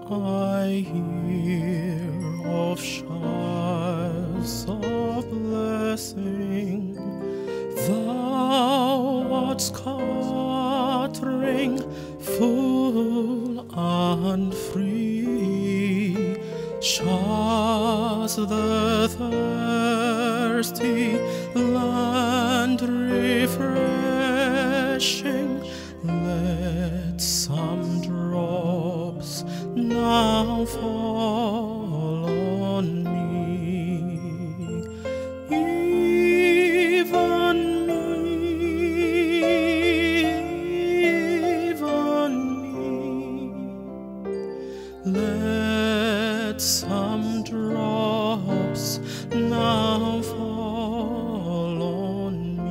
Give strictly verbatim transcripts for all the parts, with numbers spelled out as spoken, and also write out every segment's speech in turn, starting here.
I hear of showers of blessing, thou art scattering full and free, showers the thirsty land refreshing. Let some drops now fall on me, even me, even me. Let some drops now fall on me.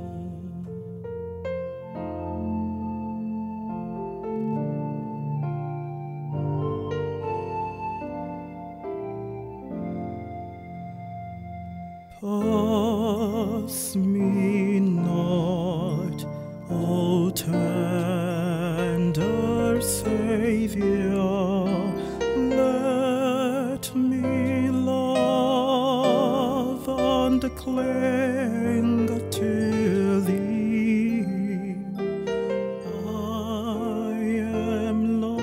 Pass me not, O tender Saviour, let me love and cling to thee. I am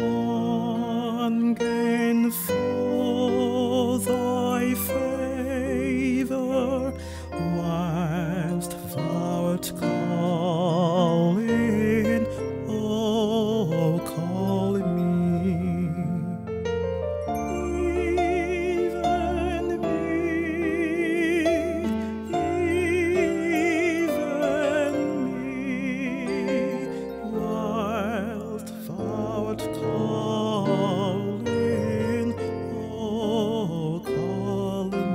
longing for thy favor, whilst thou art calling, oh, call me. Even me, even me, whilst thou art calling, oh, call me.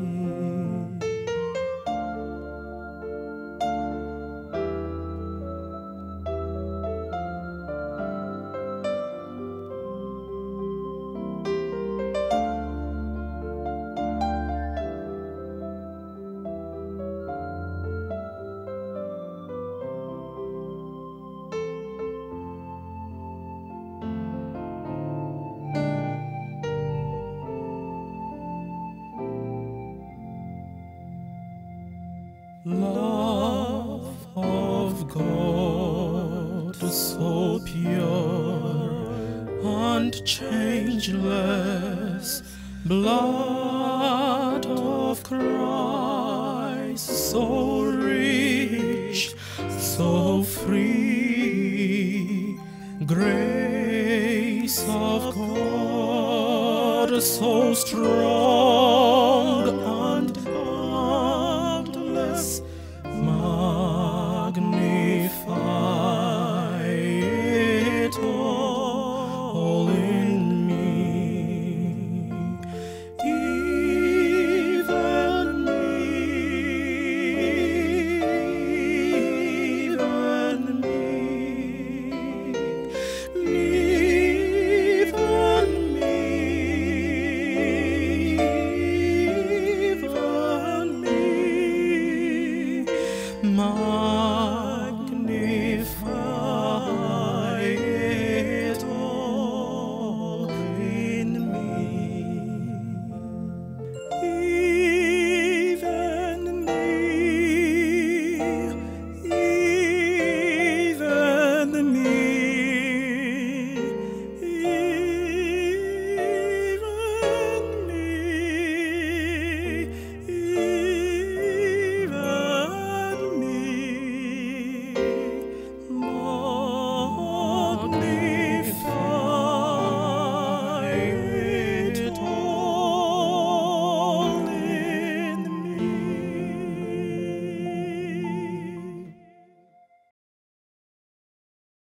Love of God, so pure and changeless, blood of Christ, so rich, so free, grace of God, so strong.